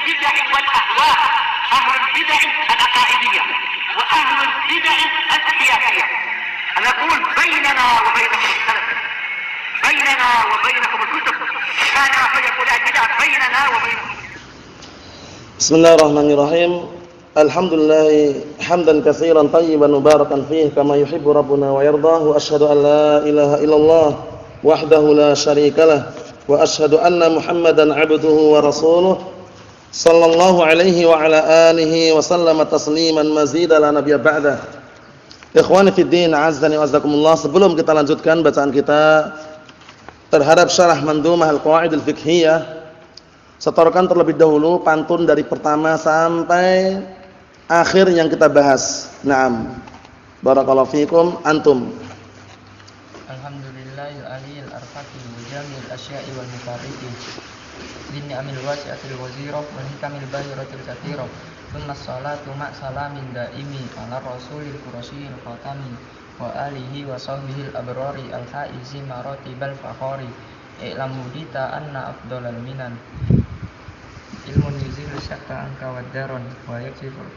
البدع والأهواء، أهل البدع العقائدية وأهل البدع السياسية. نقول بيننا وبينكم السلف، بيننا وبينكم الكتب، كان فيقول البدع بيننا وبينكم. بسم الله الرحمن الرحيم. الحمد لله حمدا كثيرا طيبا مباركا فيه كما يحب ربنا ويرضاه، وأشهد أن لا إله إلا الله وحده لا شريك له، وأشهد أن محمدا عبده ورسوله صلى الله عليه وعلى آله وسلم تسليما مزيدا لا نبي بعده. Ikhwani fi din, azzani wa azzakumullah. Sebelum kita lanjutkan bacaan kita terhadap syarah Mandhumah al-Qawaid al-Fiqhiyah, setorkan terlebih dahulu pantun dari pertama sampai akhir yang kita bahas. Naam. Barakallahu fikum antum. Alhamdulillahil aliyil arfaqil mujamil asya'i wal mufarriqi binni amil wasi'atil wazirah wa hikamil bahiratil kathirah. Thumma sholatu ma salamin daimi ala rasulil qurasyil khatami wa alihi wa sahbihi al-abrari al-haizi maratibal fakhari. I'lamu dita anna afdalal minan ilmun yuzilu syakka anka wad-daron wa yaksiful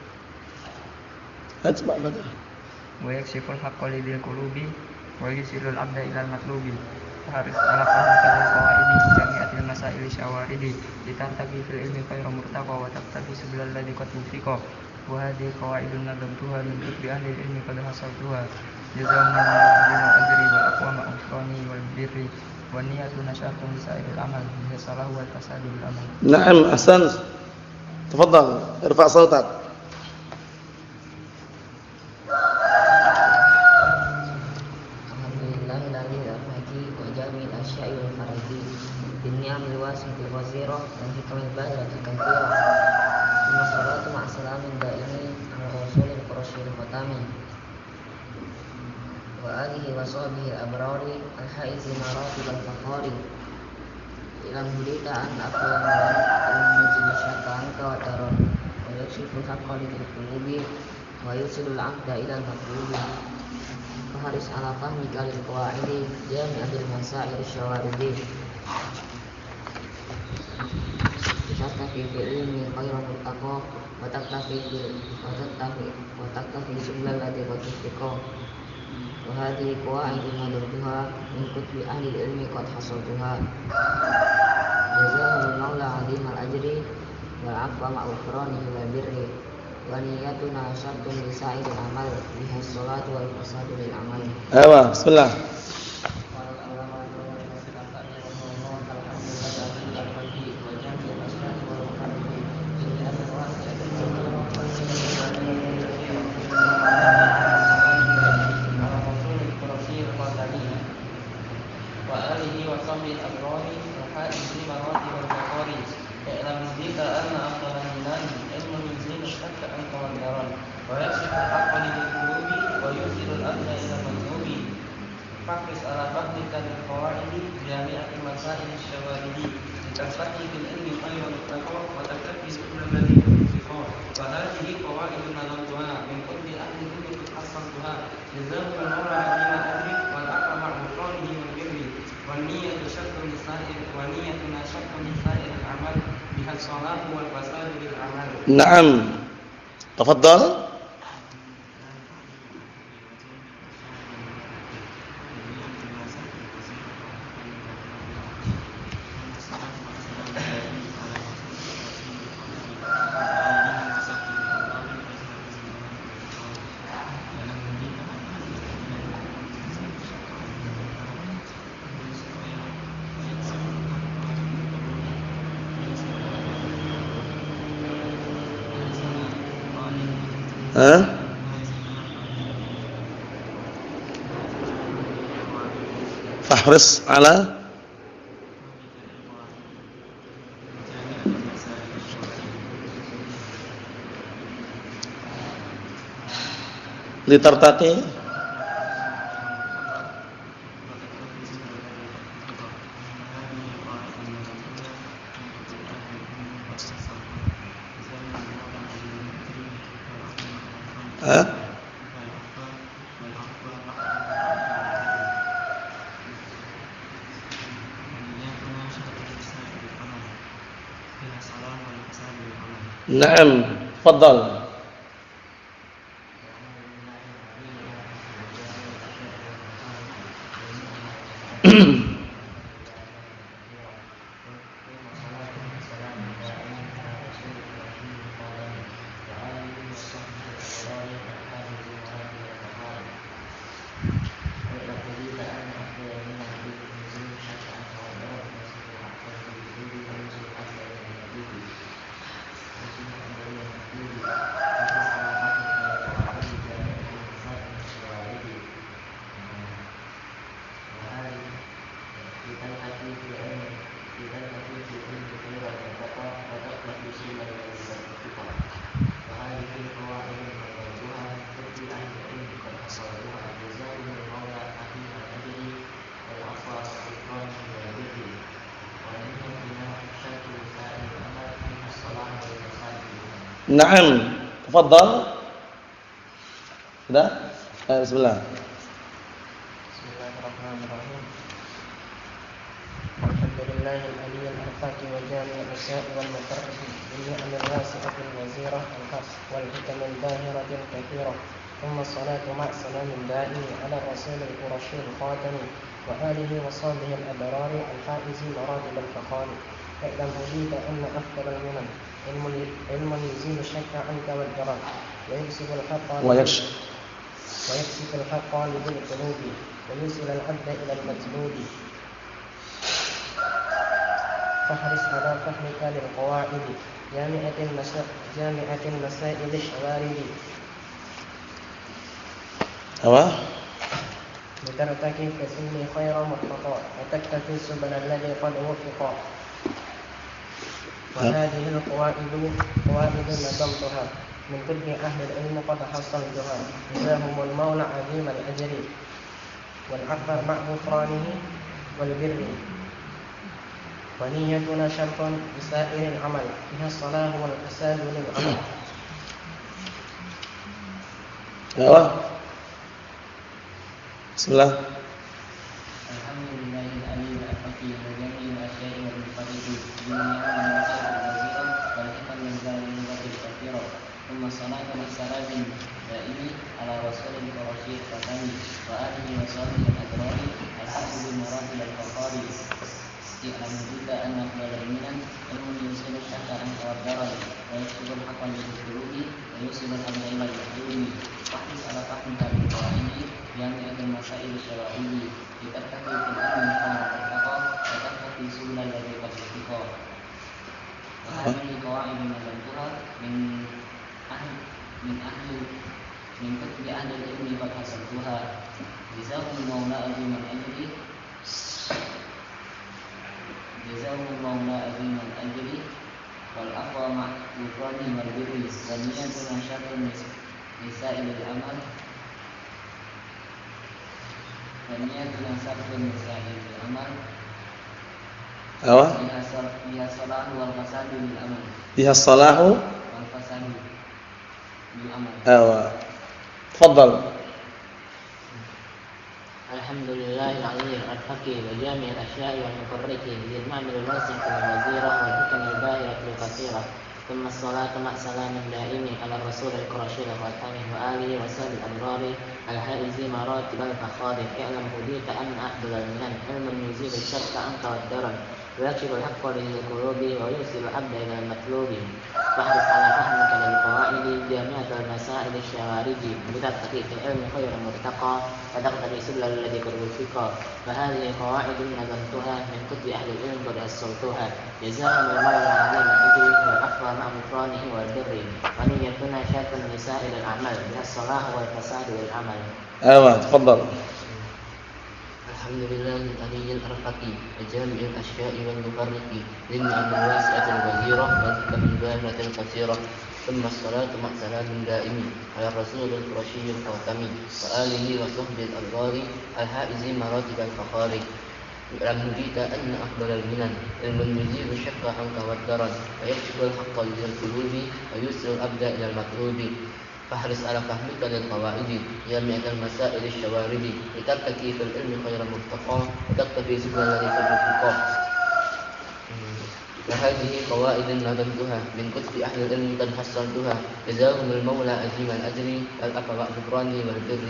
haqqa lidil qulubi wa yusilul abda ilal matlubi. Haris ala fahmika lil qawaidi jami'atil masaili syawaridi litantaqi fil ilmi khairu murtaqa wa taqtafi subilal ladzi qad mufiqa wa hadhihi qawaidun nadamtuha min dhikri ahli ilmi qad hasaltuha jazakumullahu bima ajri wa aqwama usrani wal birri wa niyatu nasyatun lisairil amal bi salahu wal fasadi bil amal. Naam, ahsan. Tafadhal, irfa' sautak. Amil wasi'atil wazirah dan hikamil bahiratil kathirah. Thumma sholatu ma salamin daimi ala rasulil qurasyil khatami wa alihi wa sahbihi al-abrari al-haizi maratibal fakhari. Ilam hudita an afdal al-mujib syakka anka wa daron wa yakshiful haqqa lidil qulubi wa yusilul abda ilal matlubi. Faharis ala fahmika lil qawaidi jami'atil masail syawaridi tattafi fil ilmi khairan murtaqa wa tattafi sublal ladzi qad tufiqa wa hadhihi qawaidun nadruha min kutubi ahli ilmi qad hasaltuha jazaa'ul maula 'azimal ajri wal 'afwa ma'a ghufranihi wal birri wa niyyatuna syattun li sa'iril amal biha sholatu wal fasadu lil amal. Ayo, bismillah. Fakris ala fahmika lil qawaidi jami'atil masail syawaridi litantaqi fil ilmi khairan murtaqa wa taktafi sunnal ladzi tufiqa wa hadhihi qawaidun nadamtuha min kulli ahli ilmi hasantuha jazakumul maula 'azima ajri wal aqwa ma'a ghufranihi wal birri wan niyyatu syattun lisa'ir wa niyyatuna syattun lisa'ir al-amal biha salahu wal fasadu bil amal. Naam. Tafadhal. Fahris ala litartaqi Naam, tafadhal. Naam, tafadhal. Sudah? Bismillah. Bismillahirrahmanirrahim. Alhamdulillahil aliyyil arfaqi wa jami'il asya'i wal mufarraqi bil ni'amil wasi'atil wazirah al haq wal hikamil bahiratil kathirah. Thumma salatu ma'a salamin da'i ala rasulil qurasyil khatami wa alihi wa sahbihi al abrari al faizi maratib al faqari. Fa'lam hudita anna afdalal minan ilmun yuzilu syakka anka wal jaral wa yuksibu al haqqa ويكشف الحق لذي القلوب ويوصل العبد إلى المجنود فاحرص على فهمك للقواعد جامعة المسائل الشوارد لترتكب في العلم خير مرتقى وتكتفي سبل الذي قد وفق وهذه القواعد نظمتها من كل أهل العلم قد حصلتها جزاهم المولى عظيم الأجر والعفو مع غفرانه والبر ونيتنا شرط لسائر العمل فيها الصلاح والفساد للعمل. بسم الله. الحمد لله العلي الحكيم وجميع الأشياء والمفرد بالنعم والمسائل الوزيرة والحكم من ذلك الكثيرة. ثم الصلاة والسلام دائم على رسول الرشيد الختم وآله وصحبه الأبرار الحافظ المراتب الفخار. اعلم بك أن أفضل المنن علم يوصل الشك عنك والضرر ويكشف الحق للقلوب ويوصل الأمر إلى المحلول. واحرص على فهمك للقواعد جامعة المسائل الشرعية لتتقي في الأمر كما اتقى وتتقي سبل الذي قد اتقى. وهذه قواعد نظمتها من كتب أهل العلم قد حصلتها جزاهم المولى عظيم الأجر والعفو مع غفرانه والبر ونيتنا شر لسائر العمل بها الصلاح والفساد للعمل تفضل. الحمد لله العلي الحكيم وجامع الأشياء والمفرق ذي المعمل الواسع والوزيرة والحكم الباهرة الكثيرة. ثم الصلاة مع سلام دائم على الرسول القرشي الخاتم وآله وسائر الأبرار الحائز مراتب الفخار. اعلم هديت أن أفضل المنن علم يزيل الشك عنك والدرن ويكشف الحق للقلوب ويوصل العبد إلى المطلوب. فاحرص على فهمك للقواعد جامعة المسائل الشوارد لتتقي في العلم خير مرتقى وتقتضي سبل الذي قد وفق. فهذه قواعد نظمتها من كتب أهل العلم قد أصلتها جزاهم المولى عظيم الأجر والعفو مع غفرانه والبر ونيتنا شرط لسائر الأعمال بها الصلاح والفساد والعمل. تفضل. الحمد لله العلي الأرفق وجامع الأشياء والمفرق للنعم الواسعة الوزيرة والحكم الباهرة الكثيرة. ثم الصلاة مع سلام دائم على الرسول القرشي الخاتم وآله وصحبه الأبرار الحائز مراتب الفخار. اعلم هديت أن أفضل المنن علم يزيل الشك عنك والدرن ويكشف الحق للقلوب ويوصل الأبد إلى المطلوب. فاحرص على فهمك للقواعد جامعة المسائل الشوارد لترتقي في العلم خير مرتقى وتقتفي سبل الذي قد وفق. وهذه فوائد نظمتها من كتب أهل العلم قد حصلتها جزاهم المولى عظيم الأجر والأفراء الغفران والبر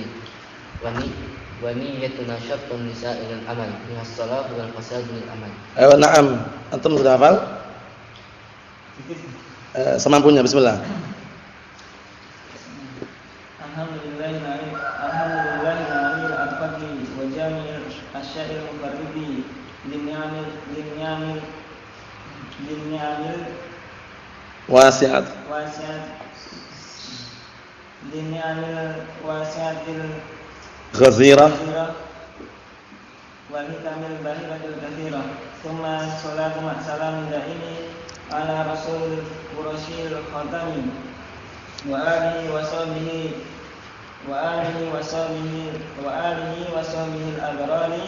ونيتنا شرط لسائر العمل من الصلاة والفساد للعمل. Ayo, na'am. Antum sudah hafal? Semampunya, bismillah. Alhamdulillahil al-fadli wa jami'il asyair mufarridi linyamil Wasiat wasiatil ghazira wa hikamil bahiratil kathira thumma salatu ma'salam daimi ala rasul qurasyil khatami wa alihi wa sahbihi al-abrari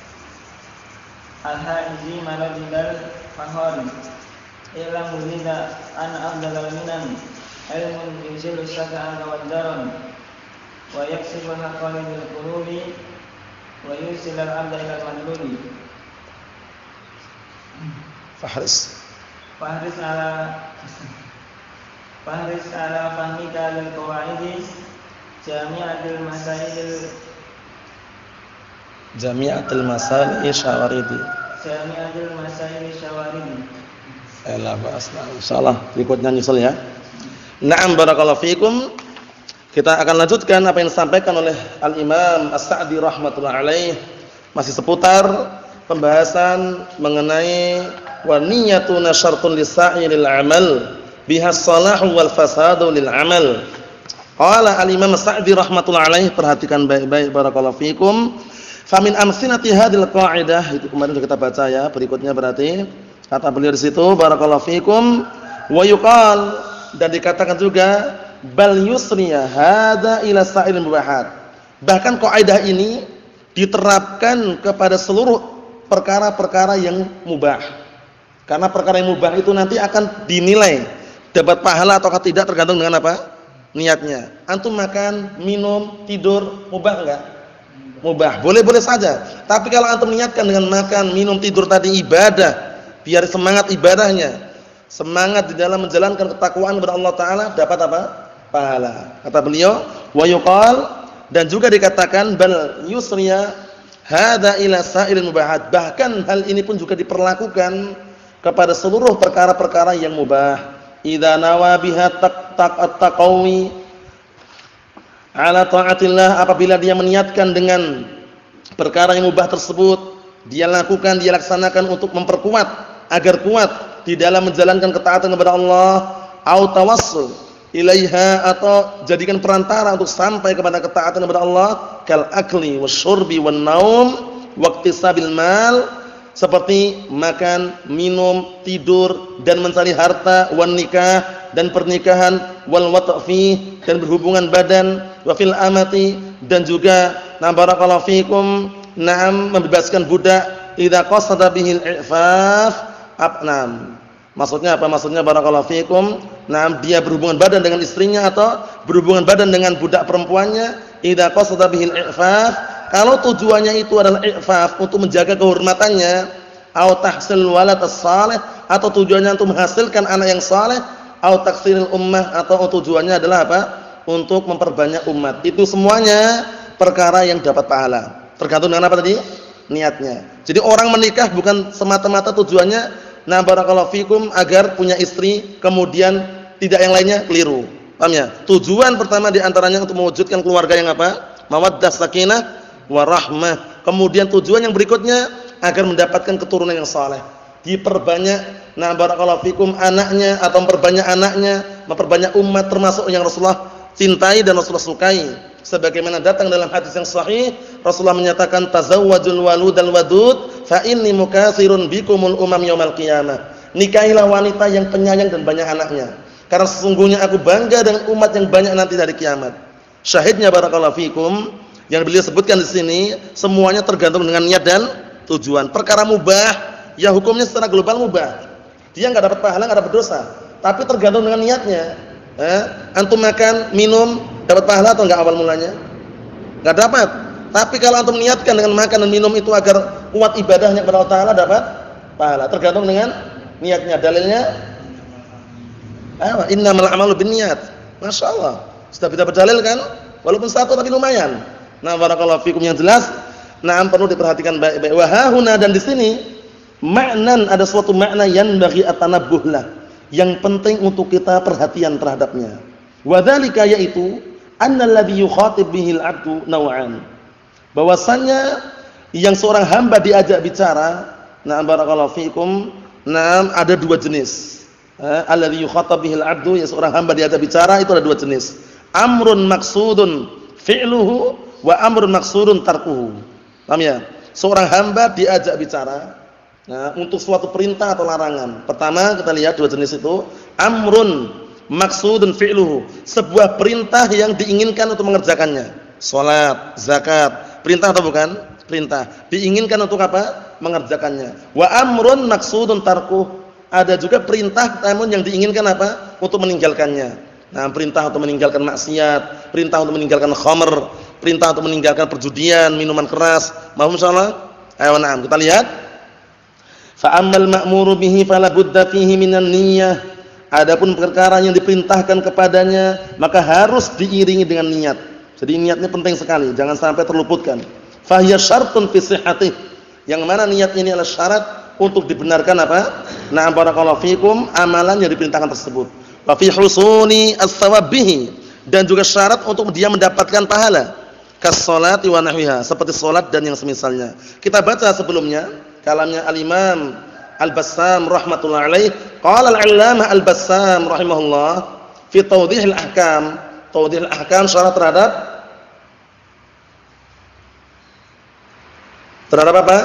al-haizi maradidal fahari ila murida an afdalal minan ilmun yunzilu syaka'an wa daran wa yaksifu haqalil qulubi wa yusilal abda ilal madlubi. Fahris ala fahmika lil qawaidi jami'atil masail syawaridi. Insyaallah berikutnya nyusul ya. Na'am, barakallahu fikum. Kita akan lanjutkan apa yang disampaikan oleh Al-Imam As-Sa'di rahmatullah alaih, masih seputar pembahasan mengenai wa niyyatuna syartun lisa'iril amal biha salahu wal fasadu lil amal. Qala Al-Imam As-Sa'di rahmatullah alaih, perhatikan baik-baik barakallahu fikum. Famin amsinati hadhil qa'idah, itu kemarin sudah kita baca ya. Berikutnya berarti kata beliau di situ barakallahu fikum, wa yuqal, dan dikatakan juga bal yusriya hadza ila sa'il mubahat. Bahkan kaidah ini diterapkan kepada seluruh perkara-perkara yang mubah. Karena perkara yang mubah itu nanti akan dinilai dapat pahala ataukah tidak tergantung dengan apa? Niatnya. Antum makan, minum, tidur mubah enggak? Mubah. Boleh-boleh saja. Tapi kalau antum niatkan dengan makan, minum, tidur tadi ibadah, biar semangat ibadahnya, semangat di dalam menjalankan ketakwaan kepada Allah Ta'ala, dapat apa? Pahala. Kata beliau, wa yuqal, dan juga dikatakan bal yusriya hadza ila sa'ilil mubahat. Bahkan hal ini pun juga diperlakukan kepada seluruh perkara-perkara yang mubah. Idza nawa biha taqawi ala ta'atillah, apabila dia meniatkan dengan perkara yang mubah tersebut, dia lakukan, dia laksanakan untuk memperkuat agar kuat di dalam menjalankan ketaatan kepada Allah, au tawassul ilaiha, atau jadikan perantara untuk sampai kepada ketaatan kepada Allah, kal akli wasyurbi wan naum waqtisabil mal, seperti makan, minum, tidur dan mencari harta, wan nikah, dan pernikahan, wal watfi, dan berhubungan badan, wa fil amati, dan juga na barakallahu fikum, na'am, membebaskan budak, idza qasada bihil i'faf, abnam. Maksudnya apa? Maksudnya barakallahu fikum, na'am, dia berhubungan badan dengan istrinya atau berhubungan badan dengan budak perempuannya, idza qasada bihil i'faf, kalau tujuannya itu adalah i'faf, untuk menjaga kehormatannya, au tahsil walad as-salih, atau tujuannya untuk menghasilkan anak yang saleh, au taksiril ummah, atau tujuannya adalah apa? Untuk memperbanyak umat. Itu semuanya perkara yang dapat pahala. Tergantung dengan apa tadi? Niatnya. Jadi orang menikah bukan semata-mata tujuannya na barakallahu fikum agar punya istri, kemudian tidak yang lainnya, keliru. Paham ya? Tujuan pertama di antaranya untuk mewujudkan keluarga yang apa? Mawaddah, sakinah, warahmah. Kemudian tujuan yang berikutnya agar mendapatkan keturunan yang saleh. Diperbanyak na barakallahu fikum anaknya, atau memperbanyak anaknya, memperbanyak umat, termasuk yang Rasulullah cintai dan Rasulullah sukai. Sebagaimana datang dalam hadis yang sahih, Rasulullah menyatakan tazawwajul waludal wadud fa inni mukatsirun bikumul umam yaumil qiyamah. Nikahilah wanita yang penyayang dan banyak anaknya, karena sesungguhnya aku bangga dengan umat yang banyak nanti dari kiamat. Syahidnya barakallahu fikum, yang beliau sebutkan di sini semuanya tergantung dengan niat dan tujuan. Perkara mubah ya hukumnya secara global mubah. Dia enggak dapat pahala, enggak dapat dosa, tapi tergantung dengan niatnya. Antum makan, minum, dapat pahala atau enggak awal mulanya? Enggak dapat. Tapi kalau antum niatkan dengan makan dan minum itu agar kuat ibadahnya kepada Allah Taala, dapat pahala. Tergantung dengan Niatnya dalilnya innamal a'malu binniyat. Masyaallah. Sudah bisa berdalil kan? Walaupun satu tapi lumayan. Nah, barakallahu fikum yang jelas. Nah, perlu diperhatikan baik-baik. Wa hahuna, dan di sini maknan, ada suatu makna yang bagi atanabbuh lah, yang penting untuk kita perhatian terhadapnya. Wa dzalika, yaitu annal ladzi yukhatib bihil 'abdu naw'an. Bahwasanya yang seorang hamba diajak bicara, nah barakallahu fikum, nah ada dua jenis. Alladzi yukhatab bihil 'abdu, ya seorang hamba diajak bicara itu ada dua jenis. Amrun maksudun fi'luhu wa amrun maksudun tarkuhu. Paham ya? Seorang hamba diajak bicara, nah, untuk suatu perintah atau larangan. Pertama kita lihat dua jenis itu. Amrun maksudun fi'luhu, sebuah perintah yang diinginkan untuk mengerjakannya. Salat, zakat, perintah atau bukan? Perintah. Diinginkan untuk apa? Mengerjakannya. Wa amrun maksudun tarkuh, ada juga perintah namun yang diinginkan apa? Untuk meninggalkannya. Nah, perintah untuk meninggalkan maksiat, perintah untuk meninggalkan khamr, perintah untuk meninggalkan perjudian, minuman keras. Mohon insyaallah. Ayo na'am, kita lihat. Fa ammal ma'muru bihi fala budda fihi minan niyyah. Adapun perkara yang diperintahkan kepadanya maka harus diiringi dengan niat. Jadi niatnya penting sekali, jangan sampai terluputkan. Fa hiya syartun fi sihhatih. Yang mana niat ini adalah syarat untuk dibenarkan apa? Na'am barakallahu fikum, amalan yang diperintahkan tersebut. Wa fi husuli as-shawab bihi, dan juga syarat untuk dia mendapatkan pahala. Kas-sholati wa nahwiha, seperti salat dan yang semisalnya. Kita baca sebelumnya kalamnya al-Imam Al-Bassam rahmatullah alaih. Qala al-'allamah Al-Bassam rahimahullah fi tawdihil ahkam. Tawdihil ahkam, syarat terhadap apa?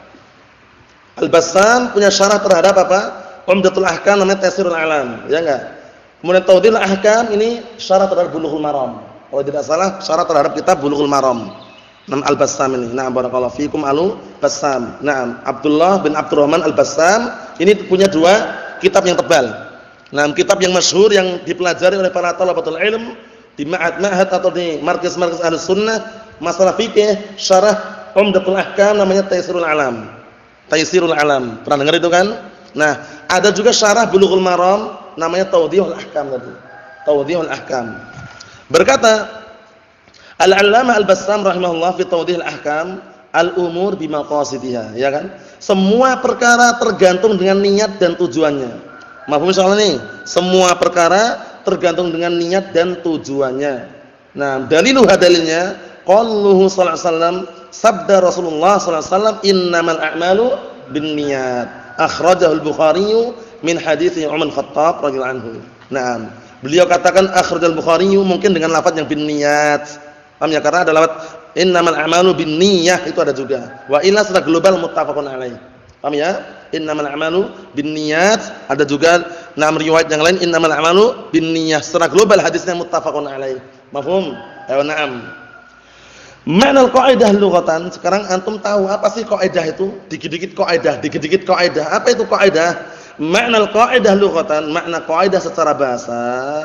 Al-Bassam punya syarah terhadap apa? Umdatul Ahkam, namanya Taysirul Alam, ya enggak? Kemudian Tawdihil Ahkam ini syarah terhadap Bulughul Maram. Kalau tidak salah, syarah terhadap kitab Bulughul Maram. Nam Al-Bassam ini. Na'am barakallahu fikum Al-Bassam. Na'am, Abdullah bin Abdurrahman Al-Bassam ini punya dua kitab yang tebal. Nah, kitab yang masyhur yang dipelajari oleh para thalabatul ilm di ma'had-ma'had atau di markaz-markaz Ahlus Sunnah masalah fikih, syarah Umdatul Ahkam namanya Taysirul Alam. Taysirul Alam. Pernah dengar itu kan? Nah, ada juga syarah Bulughul Maram namanya Tawdihul Ahkam tadi. Tawdihul Ahkam. Berkata Al-'Allamah Al-Bassam rahimahullah fi Tawdihil Ahkam, al-umur bimaqasidiha, ya kan? Semua perkara tergantung dengan niat dan tujuannya. Mafhum insyaallah nih? Semua perkara tergantung dengan niat dan tujuannya. Nah, dalilnya qauluhu sallallahu alaihi wasallam, sabda Rasulullah sallallahu alaihi wasallam, innamal a'malu binniyat. Akhrajahu al-Bukhari min hadits Umar Khattab radhiyallahu anhu. Naam. Beliau katakan akhrajal Bukhari mungkin dengan lafaz yang binniyat. Paham ya? Karena ada lafaz innamal a'malu binniyah itu ada juga. Wa illa secara global muttafaqun alaih. Paham ya? Innamal a'malu binniyat, ada juga nama riwayat yang lain innamal a'malu binniyah. Secara global hadisnya muttafaqun alaih. Mafhum? Ya, na'am. Makna al-qaidah lughatan, sekarang antum tahu apa sih kaidah itu? Dikit-dikit kaidah. Apa itu kaidah? Makna al-qaidah lughatan, makna kaidah secara bahasa,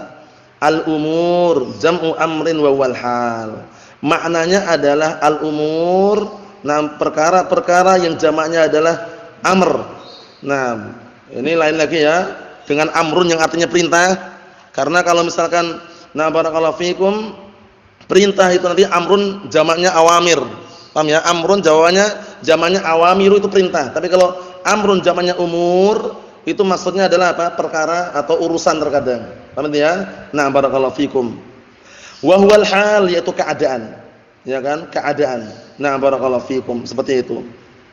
al-umur jam'u amrin wa wal hal. Maknanya adalah al-umur, nah perkara-perkara yang jamaknya adalah amr. Nah, ini lain lagi ya dengan amrun yang artinya perintah. Karena kalau misalkan nah barakallahu fikum, perintah itu nanti amrun jamaknya awamir. Paham ya? Amrun jamaknya awamiru itu perintah. Tapi kalau amrun jamaknya umur, itu maksudnya adalah apa? Perkara atau urusan terkadang. Paham ya? Nah, barakallahu fikum. Wa huwal hal, yaitu keadaan. Ya kan? Keadaan. Nah, barakallahu fikum, seperti itu.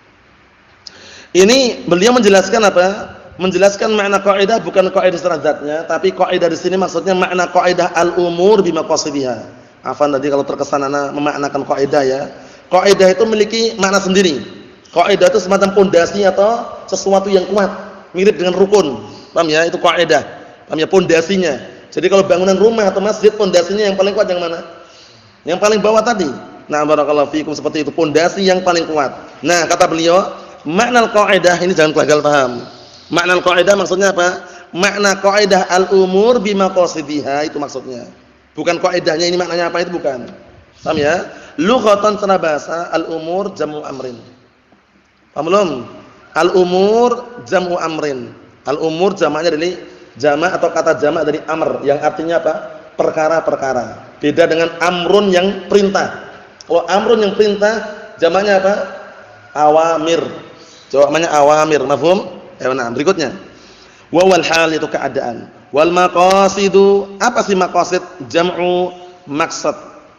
Ini beliau menjelaskan apa? Menjelaskan makna kaidah bukan kaidah secara zatnya, tapi kaidah di sini maksudnya makna kaidah al-umur bimaqasidiha. Afan tadi kalau terkesan ana memaknakan kaidah ya. Kaidah itu memiliki makna sendiri. Kaidah itu semacam pondasi atau sesuatu yang kuat, mirip dengan rukun. Paham ya? Itu kaidah. Paham ya? Pondasinya. Jadi kalau bangunan rumah atau masjid, pondasinya yang paling kuat yang mana? Yang paling bawah tadi. Nah, barakallahu fikum, seperti itu, pondasi yang paling kuat. Nah, kata beliau, makna kaidah ini jangan gagal paham. Makna kaidah maksudnya apa? Makna kaidah al-umur bimaqasidiha itu maksudnya. Bukan kaidahnya ini maknanya apa itu bukan. Paham ya? Lughatan secara bahasa al-umur jam'u amrin. Paham belum? Al-umur jam'u amrin. Al-umur jamaknya dari jamak atau kata jamak dari amr yang artinya apa? Perkara-perkara. Beda dengan amrun yang perintah. Kalau amrun yang perintah jamaknya apa? Awamir. Jawabannya awamir, mafhum? Nah, berikutnya. Wa wal hal itu keadaan. Wal maqasidu, apa sih maqasid? Jam'u maksad.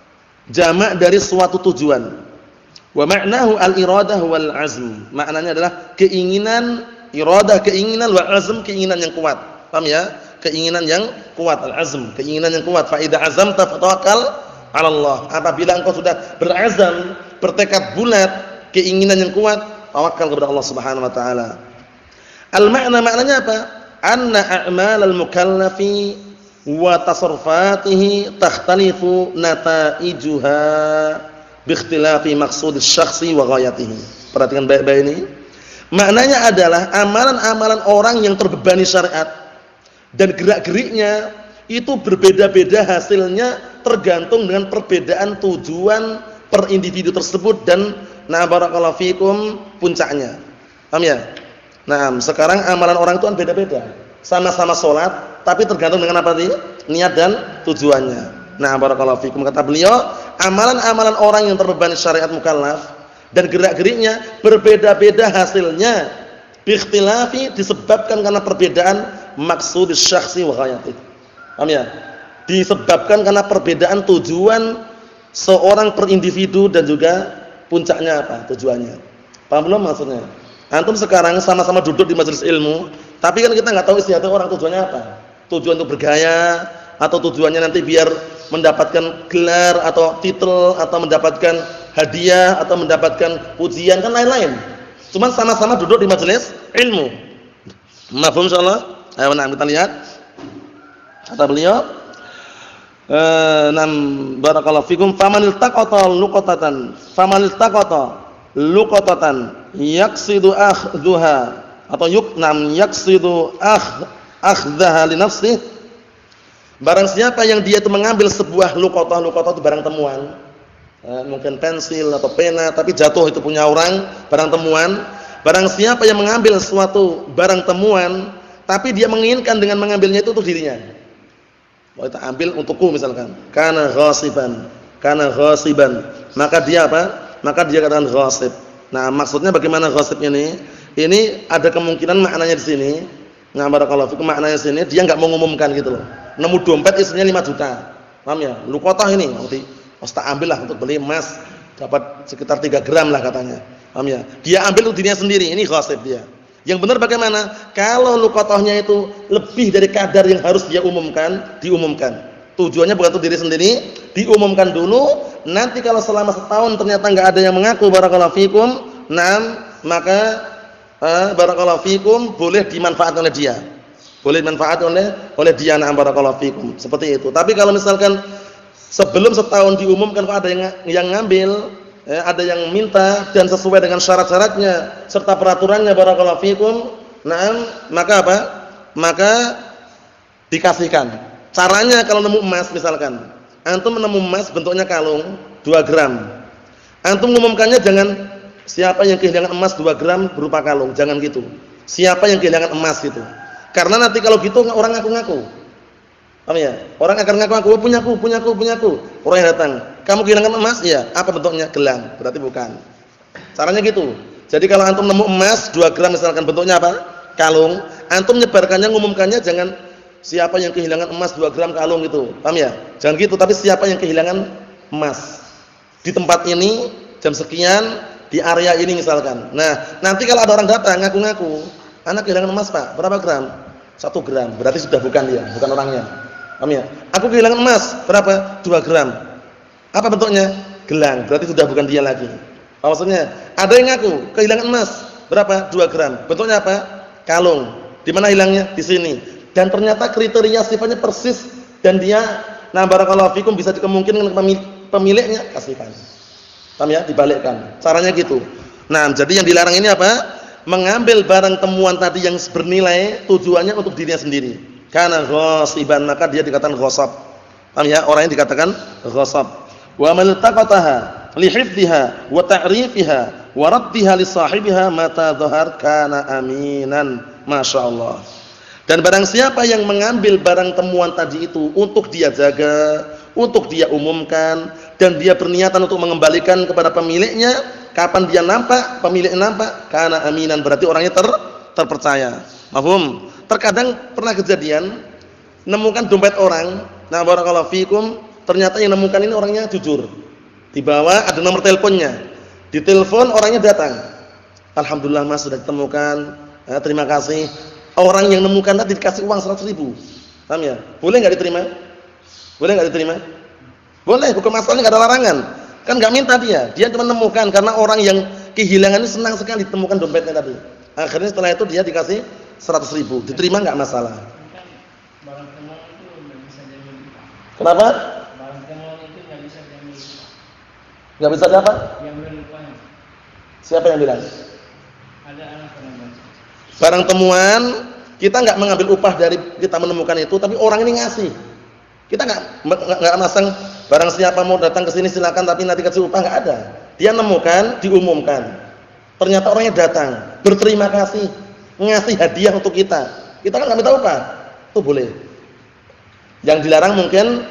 Jamak dari suatu tujuan. Wa ma'nahu al-iradah wal azm. Maknanya adalah keinginan, iradah keinginan, wal azm keinginan yang kuat. Paham ya? Keinginan yang kuat, al-azm, keinginan yang kuat. Fa idza azamta fatawakkal 'ala Allah. Apabila engkau sudah berazam, bertekad bulat, keinginan yang kuat, tawakal kepada Allah Subhanahu wa taala. Al-ma'na maknanya apa? Anna a'malal mukallafi wa tasarrufatihi takhtalifu nataijuha biikhtilafi maqsudis syakhsi wa ghayatihi. Perhatikan baik-baik ini. Maknanya adalah amalan-amalan orang yang terbebani syariat dan gerak-geriknya itu berbeda-beda hasilnya tergantung dengan perbedaan tujuan per individu tersebut dan barakallahu fikum puncaknya. Paham ya? Nah, sekarang amalan orang itu kan beda-beda. Sama-sama sholat, tapi tergantung dengan apa tadi? Niat dan tujuannya. Nah, barakallahu fikum, kata beliau, amalan-amalan orang yang terbebani syariat mukallaf dan gerak-geriknya berbeda-beda hasilnya. Biikhtilafi disebabkan karena perbedaan maksudis syakhsi wa ghayatihi. Paham ya? Disebabkan karena perbedaan tujuan seorang per individu dan juga puncaknya apa? Tujuannya. Paham belum maksudnya? Antum sekarang sama-sama duduk di majelis ilmu, tapi kan kita enggak tahu isi hati orang tujuannya apa. Tujuan untuk bergaya atau tujuannya nanti biar mendapatkan gelar atau titel atau mendapatkan hadiah atau mendapatkan pujian, kan lain-lain. Cuman sama-sama duduk di majelis ilmu. Mafhum insyaallah? Ayo kita lihat. Kata beliau, barakallahu fikum, faman iltaqata luqatatan yaqsidu akhdhuha atau yaqsidu akhdhaha li nafsihi. Barang siapa yang dia itu mengambil sebuah luqatah itu barang temuan, mungkin pensil atau pena tapi jatuh itu punya orang, barang temuan. Barang siapa yang mengambil suatu barang temuan tapi dia menginginkan dengan mengambilnya itu untuk dirinya. Mau kita ambil untukku misalkan. Kana ghasiban, maka dia apa? Maka dia katakan ghasib. Nah, maksudnya bagaimana ghasibnya ini? Ini ada kemungkinan maknanya di sini. Nah, barakallahu fikum, maknanya di sini dia enggak mengumumkan gitu loh. Nemu dompet isinya 5 juta. Paham ya? Luqatah ini nanti tak ambillah untuk beli emas, dapat sekitar 3 gram lah katanya. Paham ya? Dia ambil untuk dirinya sendiri, ini ghasib dia. Yang benar bagaimana? Kalau luqatahnya itu lebih dari kadar yang harus dia umumkan, diumumkan. Tujuannya bukan untuk diri sendiri, diumumkan dulu. Nanti kalau selama setahun ternyata enggak ada yang mengaku barakallahu fikum, maka barakallahu fikum boleh dimanfaatkan oleh dia. Boleh dimanfaatkan oleh dia, barakallahu fikum. Seperti itu. Tapi kalau misalkan sebelum setahun diumumkan kok ada yang ngambil, ada yang minta dan sesuai dengan syarat-syaratnya serta peraturannya barakallahu fikum, maka apa? Maka dikasihkan. Caranya kalau nemu emas misalkan, antum nemu emas bentuknya kalung 2 gram. Antum ngumumkannya jangan siapa yang kehilangan emas 2 gram berupa kalung, jangan gitu. Siapa yang kehilangan emas gitu. Karena nanti kalau gitu orang ngaku-ngaku. Paham ya? Orang akan ngaku-ngaku, punyaku. Orang yang datang, kamu kehilangan emas? Iya. Apa bentuknya? Gelang. Berarti bukan. Caranya gitu. Jadi kalau antum nemu emas 2 gram misalkan bentuknya apa? Kalung. Antum nyebarkannya, ngumumkannya jangan siapa yang kehilangan emas 2 gram kalung gitu. Paham ya? Jangan gitu, tapi siapa yang kehilangan emas di tempat ini jam sekian di area ini misalkan. Nah, nanti kalau ada orang datang ngaku-ngaku, anak kehilangan emas Pak, berapa gram? 1 gram. Berarti sudah bukan dia, bukan orangnya. Paham ya? Aku kehilangan emas, berapa? 2 gram. Apa bentuknya? Gelang. Berarti sudah bukan dia lagi. Apa maksudnya? Ada yang ngaku kehilangan emas, berapa? 2 gram. Bentuknya apa? Kalung. Di mana hilangnya? Di sini. Dan ternyata kriteria sifatnya persis dan dia barakallahu fikum bisa dikemungkinkan pemiliknya, kasihkan. Paham ya? Dibalikkan. Caranya gitu. Nah, jadi yang dilarang ini apa? Mengambil barang temuan tadi yang bernilai tujuannya untuk dirinya sendiri. Karena ghasiban, maka dia dikatakan ghasab. Paham ya? Orang yang dikatakan ghasab. Wa man taqataha li hifdhiha wa ta'rifiha wa raddiha li sahibiha mata dhahar kana aminan Masya Allah. Dan barang siapa yang mengambil barang temuan tadi itu untuk dia jaga, untuk dia umumkan, dan dia berniatan untuk mengembalikan kepada pemiliknya, kapan dia nampak, pemiliknya nampak, karena aminan, berarti orangnya terpercaya. Mahfum? Terkadang pernah kejadian, nemukan dompet orang, nah barakallahu fikum, ternyata yang nemukan ini orangnya jujur. Di bawah ada nomor teleponnya, ditelepon orangnya datang. Alhamdulillah mas sudah ditemukan, terima kasih. Orang yang nemukan tadi dikasih uang 100.000. Paham ya? Boleh enggak diterima? Boleh enggak diterima? Boleh, hukum asalnya enggak ada larangan. Kan enggak minta dia cuma nemukan karena orang yang kehilangan ini senang sekali ditemukan dompetnya tadi. Akhirnya setelah itu dia dikasih 100.000. Diterima enggak masalah. Barang temuan itu enggak bisa jamin. Kenapa? Barang temuan itu enggak bisa jamin. Enggak bisa apa? Yang lupanya. Siapa yang bilang? Ada anak pernah. Barang temuan, kita enggak mengambil upah dari kita menemukan itu, tapi orang ini ngasih. Kita enggak masang barang siapa mau datang ke sini silakan tapi nanti kasih upah, enggak ada. Dia nemukan, diumumkan. Ternyata orangnya datang, berterima kasih, ngasih hadiah untuk kita. Kita kan enggak minta upah. Itu boleh. Yang dilarang mungkin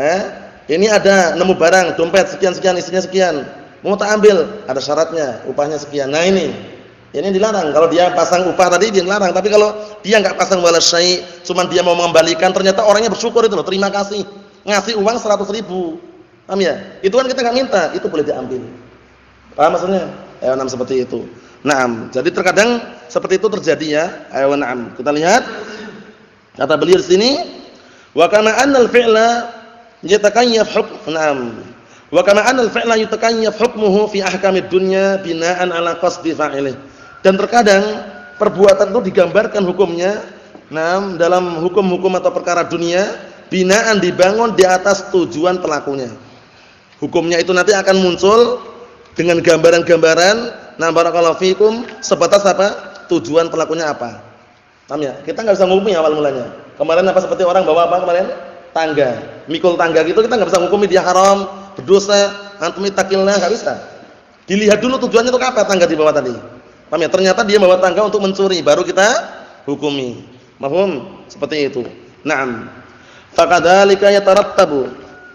ini ada nemu barang, dompet sekian-sekian, isinya sekian. Mau tak ambil, ada syaratnya, upahnya sekian. Nah ini dilarang. Kalau dia pasang upah tadi dia dilarang. Tapi kalau dia enggak pasang wala syai', cuman dia mau mengembalikan, ternyata orangnya bersyukur itu loh, terima kasih. Ngasih uang 100.000. Paham ya? Itu kan kita enggak minta, itu boleh diambil. Paham maksudnya? Naam seperti itu. Naam. Jadi terkadang seperti itu terjadi ya. Naam. Kita lihat kata beliau di sini, wa kama annal fi'la yatakayyaf hukm. Naam. Wa kama annal fi'la yatakayyaf hukmuhu fi ahkamid dunya bina'an ala qasdi fa'ilih. Dan terkadang perbuatan itu digambarkan hukumnya dalam hukum-hukum atau perkara dunia binaan dibangun di atas tujuan pelakunya. Hukumnya itu nanti akan muncul dengan gambaran-gambaran, barakallahu fikum, sebatas apa? Tujuan pelakunya apa. Paham ya? Kita enggak bisa ngukumi awal mulanya. Kemarin apa seperti orang bawa apa kemarin? Tangga. Mikul tangga gitu kita enggak bisa ngukumi dia haram, berdosa, antum ittaqillah, enggak bisa. Dilihat dulu tujuannya untuk apa tangga di bawah tadi. Paham ya? Ternyata dia bawa tangga untuk mencuri, baru kita hukumi. Mafhum? Seperti itu. Naam. Fakadzalika yatarattabu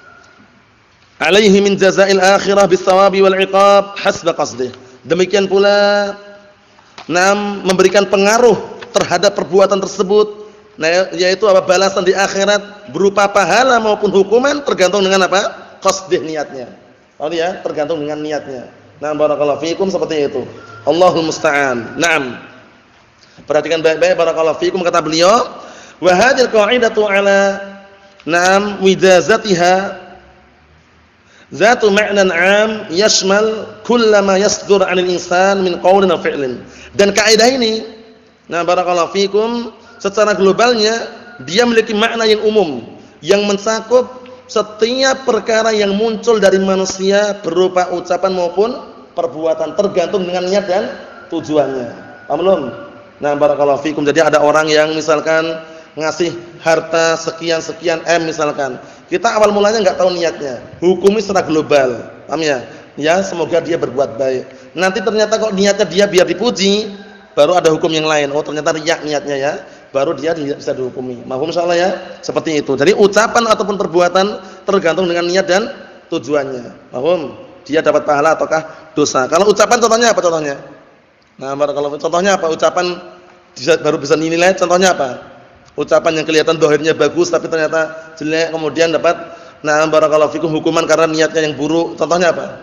alaihi min jazaa'il akhirah bis-shawabi wal 'iqab hasba qasdih. Demikian pula memberikan pengaruh terhadap perbuatan tersebut, yaitu apa? Balasan di akhirat berupa pahala maupun hukuman tergantung dengan apa? Qasdih, niatnya. Paham ya? Tergantung dengan niatnya. Barakallahu fiikum, seperti itu. Allahul musta'an. Naam. Perhatikan baik-baik barakallahu fiikum, kata beliau, wa hadhil qa'idatu ala wijazatiha zatu ma'nan 'am yashmal kullama yasdur 'anil insan min qaulin aw fi'lin. Dan kaidah ini, barakallahu fiikum, secara globalnya dia memiliki makna yang umum yang mencakup setiap perkara yang muncul dari manusia berupa ucapan maupun perbuatan, tergantung dengan niat dan tujuannya. Paham belum? Barakallahu fikum. Jadi ada orang yang misalkan ngasih harta sekian-sekian M misalkan. Kita awal mulanya enggak tahu niatnya. Hukumi secara global. Paham ya? Ya, semoga dia berbuat baik. Nanti ternyata kok niatnya dia biar dipuji, baru ada hukum yang lain. Oh, ternyata riya niatnya ya. Baru dia bisa dihukumi. Mahfum insyaallah ya? Seperti itu. Jadi ucapan ataupun perbuatan tergantung dengan niat dan tujuannya. Mahfum? Dia dapat pahala ataukah dosa. Kalau ucapan contohnya apa contohnya? Barakallahu, contohnya apa? Ucapan baru bisa dinilai, contohnya apa? Ucapan yang kelihatan zahirnya bagus tapi ternyata jelek, kemudian dapat barakallahu fikum hukuman karena niatnya yang buruk. Contohnya apa?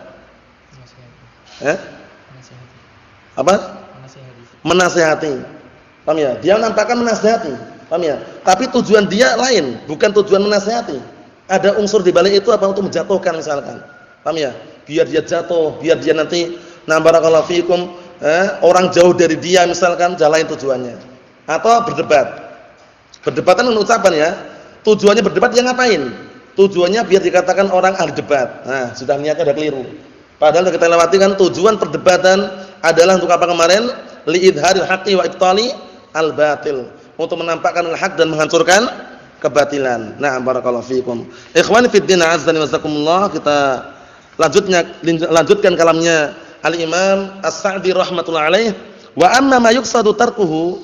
Apa? Menasihati. Paham ya? Dia menampakkan menasihati. Paham ya? Tapi tujuan dia lain, bukan tujuan menasihati. Ada unsur di balik itu apa? Untuk menjatuhkan misalkan. Paham ya? Biar dia jatuh, biar dia nanti barakallahu fikum orang jauh dari dia misalkan, lain tujuannya. Atau berdebat. Berdebatan dengan ucapan ya. Tujuannya berdebat dia ngapain? Tujuannya biar dikatakan orang ahli debat. Nah, sudah niatnya udah keliru. Padahal kita lewati kan tujuan perdebatan adalah untuk apa kemarin? Li'idharil haqqi wa ibtali al-batil. Untuk menampakkan al-haq dan menghancurkan kebatilan. Na'am barakallahu fikum. Ikhwani fid din, azzani wasakumullah. Kita lanjutkan kalamnya Al-Imam As-Sa'di rahmatullahi alaih. Wa amma ma yuqsadu tarkuhu,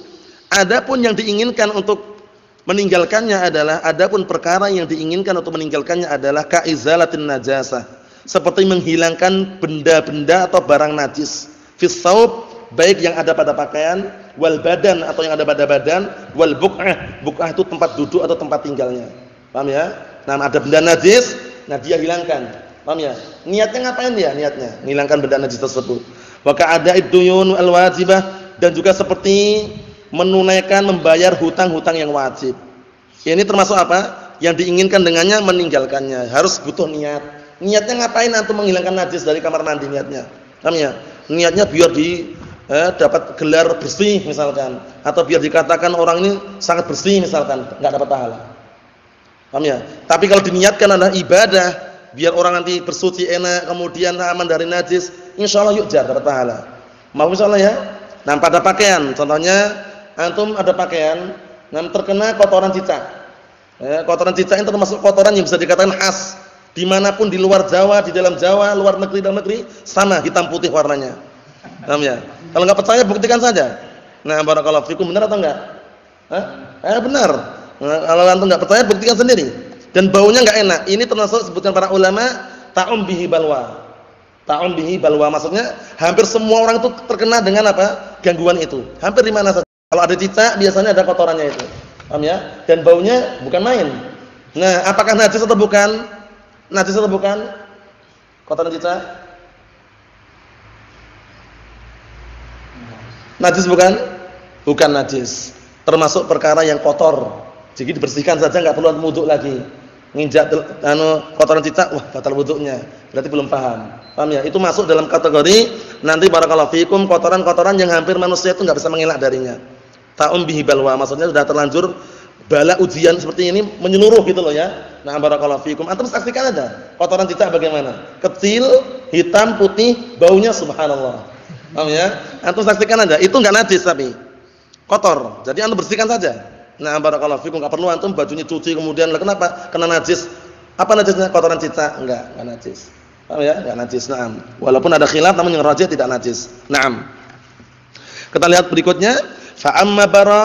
Adapun yang diinginkan untuk meninggalkannya adalah perkara yang diinginkan untuk meninggalkannya adalah kaizalatin najasah, seperti menghilangkan benda-benda atau barang najis fis saub, baik yang ada pada pakaian, wal badan atau yang ada pada badan, wal buq'ah. Buq'ah itu tempat duduk atau tempat tinggalnya. Paham ya? Nah, ada benda najis, nah dia hilangkan. Paham ya? Niatnya ngapain dia? Niatnya menghilangkan benda najis tersebut. Wa ka'ada'id duyun al wajibah, dan juga seperti menunaikan membayar hutang-hutang yang wajib. Ini termasuk apa? Yang diinginkan dengannya meninggalkannya. Harus butuh niat. Niatnya ngapain antum menghilangkan najis dari kamar mandi niatnya? Paham ya? Niatnya biar dapat gelar bersih misalkan, atau biar dikatakan orang ini sangat bersih misalkan, enggak dapat pahala. Paham ya? Tapi kalau diniatkan adalah ibadah, biar orang nanti bersuci enak, kemudian aman dari najis, insyaallah yujar dapat pahala. Mau insyaallah ya? Nah, pada pakaian, contohnya antum ada pakaian, nah terkena kotoran cicak. Kotoran cicak itu termasuk kotoran yang bisa dikatakan khas. Dimanapun di luar Jawa, di dalam Jawa, luar negeri, dalam negeri, sama hitam putih warnanya. Paham ya? Kalau enggak percaya buktikan saja. Nah, barakallahu fikum, benar atau enggak? Benar. Nah, kalau antum enggak percaya buktikan sendiri. Dan baunya enggak enak. Ini termasuk sebutkan para ulama ta'um bihi balwa. Ta'um bihi balwa, maksudnya hampir semua orang itu terkena dengan apa? Gangguan itu. Hampir di mana saja. Kalau ada cicak biasanya ada kotorannya itu. Paham ya? Dan baunya bukan main. Nah, apakah najis atau bukan? Najis atau bukan? Kotoran cicak? Najis bukan? Bukan najis. Termasuk perkara yang kotor. Jadi dibersihkan saja, enggak perlu wudu lagi. Nginjak kotoran cicak, wah batal wudunya. Berarti belum paham. Paham ya? Itu masuk dalam kategori nanti barakallahu fikum kotoran-kotoran yang hampir manusia itu enggak bisa mengelak darinya. Ta'um bihi balwa, maksudnya sudah terlanjur bala ujian seperti ini menyeluruh gitu loh ya. Nah, barakallahu fikum. Antum saksikan aja kotoran cicak bagaimana? Kecil, hitam, putih, baunya subhanallah. Paham ya? Antum saksikan aja, itu enggak najis tapi kotor. Jadi antum bersihkan saja. Nah, barakallahu fikum, enggak perlu antum bajunya cuci kemudian lah kenapa? Kena najis. Apa najisnya? Kotoran cicak? Enggak najis. Paham ya? Enggak najis, na'am. Walaupun ada khilaf namun yang rajih tidak najis. Na'am. Kita lihat berikutnya. Fa amma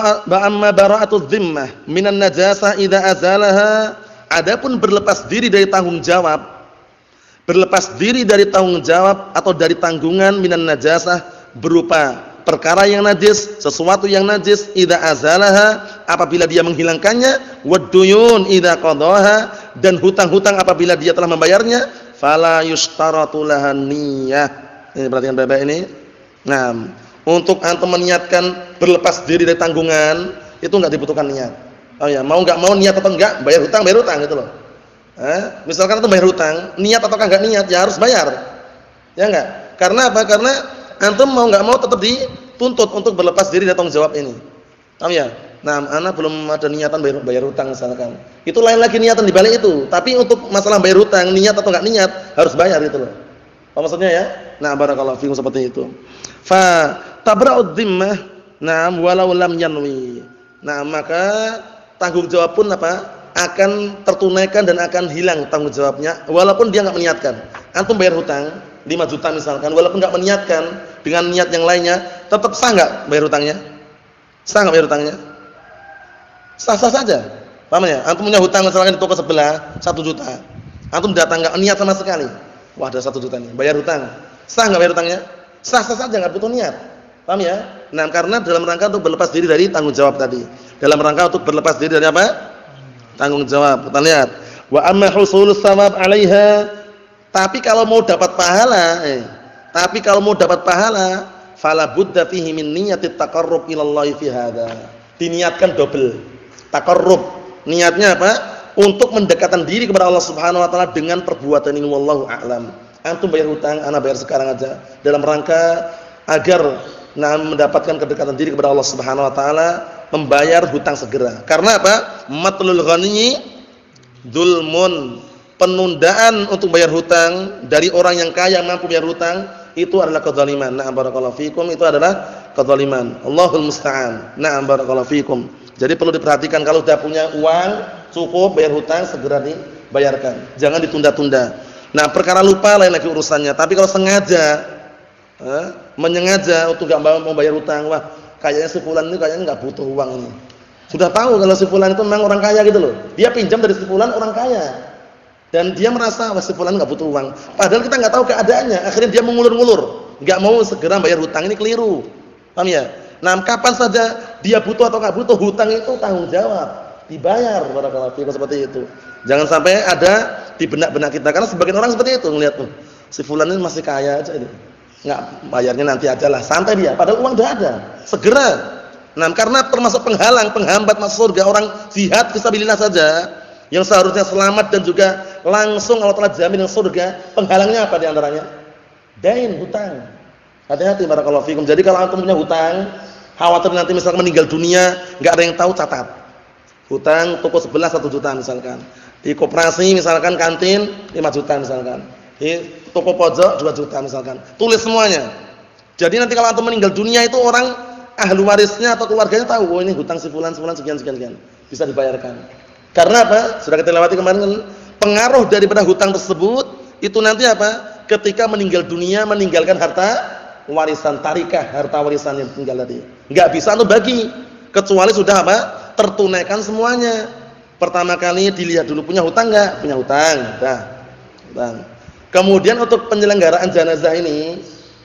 bara'atu dhimmah minan najasah idza azalaha. Adapun berlepas diri dari tanggung jawab. Berlepas diri dari tanggung jawab atau dari tanggungan minan najasah berupa perkara yang najis, sesuatu yang najis, idza azalaha, apabila dia menghilangkannya, wadduyun idza qadaha, dan hutang-hutang apabila dia telah membayarnya, fala yushtaratu lahan niyyah. Ini perhatikan baik-baik ini. Nah, untuk antum meniatkan berlepas diri dari tanggungan, itu enggak dibutuhkan niat. Oh ya, mau enggak mau niat atau enggak, bayar hutang gitu loh. Misalkan antum bayar hutang, niat atau enggak niat, ya harus bayar. Ya enggak? Karena apa? Karena antum mau enggak mau tetap dituntut untuk berlepas diri dari tanggung jawab ini. Paham ya? Nah, ana belum ada niatan bayar hutang misalkan. Itu lain lagi niatan di balik itu. Tapi untuk masalah bayar hutang, niat atau enggak niat, harus bayar gitu loh. Apa maksudnya ya? Nah, barakallahu fikum seperti itu. Fa tabra'ud dhimmah, na'am walau lam yanwi. Nah, maka tanggung jawab pun apa? Akan tertunaikan dan akan hilang tanggung jawabnya walaupun dia enggak meniatkan. Antum bayar hutang 5 juta misalkan, walaupun enggak meniatkan dengan niat yang lainnya, tetap sah enggak bayar hutangnya? Sah enggak bayar hutangnya? Sah-sah saja. Paham ya? Antum punya hutang misalkan di toko sebelah 1 juta. Antum datang enggak niat sama sekali. Wah, ada 1 juta nih, bayar hutang. Sah enggak bayar hutangnya? Sah-sah saja, enggak butuh niat. Paham ya? Nah, karena dalam rangka untuk berlepas diri dari tanggung jawab tadi. Dalam rangka untuk berlepas diri dari apa? Tanggung jawab. Kita lihat. Wa amma husulus shawab 'alaiha. Tapi kalau mau dapat pahala, fala budda fihi min niyatit taqarrub ila Allah fi hadza. Diniatkan double. Taqarrub. Niatnya apa? Untuk mendekatkan diri kepada Allah Subhanahu wa taala dengan perbuatan ini, wallahu a'lam. Antum bayar hutang, ana bayar sekarang aja dalam rangka agar mendapatkan kedekatan diri kepada Allah Subhanahu wa taala, membayar hutang segera. Karena apa? Matlul ghaniyyi dzulmun. Penundaan untuk bayar hutang dari orang yang kaya mampu bayar hutang itu adalah kezaliman. Na'am barakallahu fikum, itu adalah kezaliman. Allahul musta'an. Na'am barakallahu fikum. Jadi perlu diperhatikan kalau sudah punya uang cukup bayar hutang segera dibayarkan. Jangan ditunda-tunda. Nah, perkara lupa lain lagi urusannya. Tapi kalau sengaja menyengaja untuk enggak mau bayar hutang, wah, kayaknya si fulan ini kayaknya enggak butuh uang ini. Sudah tahu kalau si fulan itu memang orang kaya gitu loh. Dia pinjam dari si fulan orang kaya. Dan dia merasa si fulan enggak butuh uang. Padahal kita enggak tahu keadaannya. Akhirnya dia mengulur-ngulur, enggak mau segera bayar hutang, ini keliru. Paham ya? Nah, kapan saja dia butuh atau enggak butuh, hutang itu tanggung jawab, dibayar. Barakallahu fiikum, seperti itu. Jangan sampai ada di benak-benak kita, karena sebagian orang seperti itu ngelihat tuh. Si fulan ini masih kaya aja ini. Enggak, bayarnya nanti ajalah, santai dia. Padahal uang enggak ada. Segera. Nah, karena termasuk penghalang, penghambat masuk surga orang jihad fisabilillah saja yang seharusnya selamat dan juga langsung Allah Taala jamin dengan surga, penghalangnya apa di antaranya? Dain, hutang. Hati-hati barakallahu fikum. Jadi kalau antum punya hutang, khawatir nanti misalkan meninggal dunia, enggak ada yang tahu, catat. Hutang toko sebelah 1 juta misalkan. Di koperasi misalkan kantin 5 juta misalkan. Di toko pojok 2 juta misalkan. Tulis semuanya. Jadi nanti kalau antum meninggal dunia itu orang ahli warisnya atau keluarganya tahu, oh ini hutang si fulan sekian. Bisa dibayarkan. Karena apa? Sudah kita lewati kemarin kan, pengaruh daripada hutang tersebut itu nanti apa? Ketika meninggal dunia meninggalkan harta warisan, tarikah, harta warisan yang tinggal tadi. Enggak bisa antum bagi kecuali sudah apa? Tertunaikan semuanya. Pertama kali dilihat dulu punya hutang enggak? Punya hutang. Dah. Hutang. Kemudian untuk penyelenggaraan jenazah ini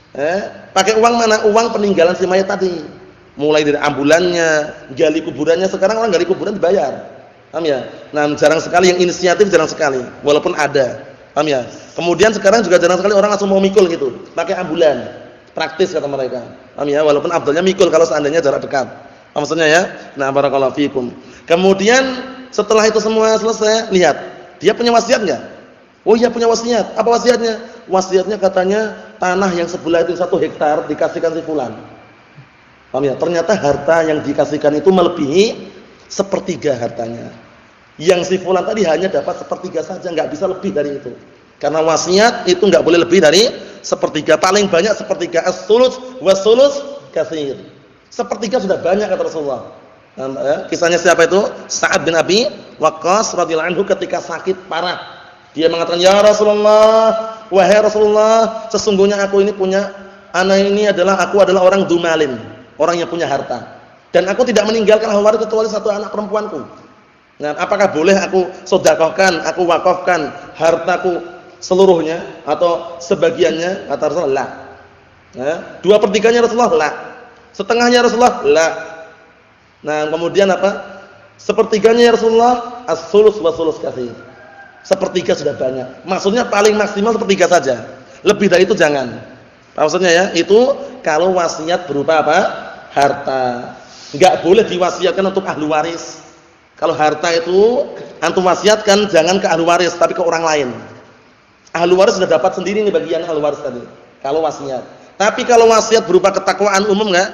pakai uang mana? Uang peninggalan si mayat tadi. Mulai dari ambulannya, gali kuburannya, sekarang orang gali kuburan dibayar. Paham ya? Nah, jarang sekali yang inisiatif, jarang sekali. Walaupun ada. Paham ya? Kemudian sekarang juga jarang sekali orang langsung mau mikul gitu, pakai ambulan. Praktis kata mereka. Paham ya? Walaupun afdalnya mikul kalau seandainya jarak dekat. Apa maksudnya ya? Nah, barakallahu fikum. Kemudian setelah itu semua selesai, lihat, dia punya wasiat enggak? Oh iya punya wasiat. Apa wasiatnya? Wasiatnya katanya tanah yang sebelah itu 1 hektar dikasihkan si fulan. Paham ya? Ternyata harta yang dikasihkan itu melebihi 1/3 hartanya. Yang si fulan tadi hanya dapat 1/3 saja, enggak bisa lebih dari itu. Karena wasiat itu enggak boleh lebih dari 1/3, paling banyak 1/3. As-sulus was-sulus katsir. 1/3 sudah banyak kata Rasulullah. Kisahnya siapa itu? Sa'ad bin Abi Waqqas radhiyallahu anhu ketika sakit parah. Dia mengatakan, "Ya Rasulullah, wahai Rasulullah, sesungguhnya aku ini punya aku adalah orang dumalin, orang yang punya harta. Dan aku tidak meninggalkan ahli waris kecuali 1 anak perempuanku. Nah, apakah boleh aku sedekahkan, aku wakafkan hartaku seluruhnya atau sebagiannya?" Kata Rasulullah, "La." 2/3-nya Rasulullah, "La." Setengahnya Rasulullah, "La." Nah, kemudian apa? 1/3-nya Rasulullah, as-sulus wa sulus katsir. 1/3 sudah banyak. Maksudnya paling maksimal 1/3 saja. Lebih dari itu jangan. Maksudnya ya, itu kalau wasiat berupa apa? Harta. Enggak boleh diwasiatkan untuk ahli waris. Kalau harta itu antum wasiatkan jangan ke ahli waris tapi ke orang lain. Ahli waris sudah dapat sendiri nih bagian ahli waris tadi. Kalau wasiat. Tapi kalau wasiat berupa ketakwaan umum enggak?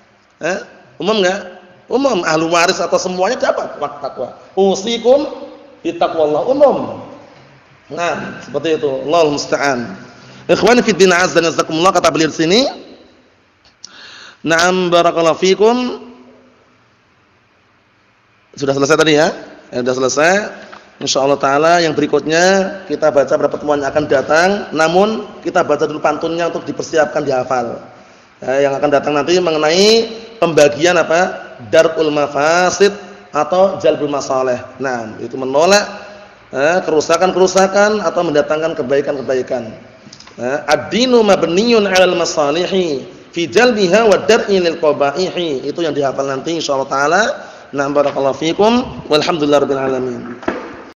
Umum enggak? Umum, ahli waris atau semuanya dapat takwa. Usikum bittaqwallah, umum. Nah, seperti itu. Allahul musta'an. Ikhwani fi din azza wa jazakumullah, kata beliau di sini. Na'am barakallahu fikum. Sudah selesai tadi ya? Sudah selesai. Insyaallah taala yang berikutnya kita baca pada pertemuan yang akan datang, namun kita baca dulu pantunnya untuk dipersiapkan dihafal. Yang akan datang nanti mengenai pembagian apa? Darul mafasid atau jalbul masalih. Nah, itu menolak kerusakan-kerusakan atau mendatangkan kebaikan-kebaikan. Ad-dinu mabniyun 'alal masalihi fi jalbiha wa dar'i lil qabaihi. Itu yang dihafal nanti insyaallah taala. Nah, barakallahu fikum walhamdulillahirabbil alamin.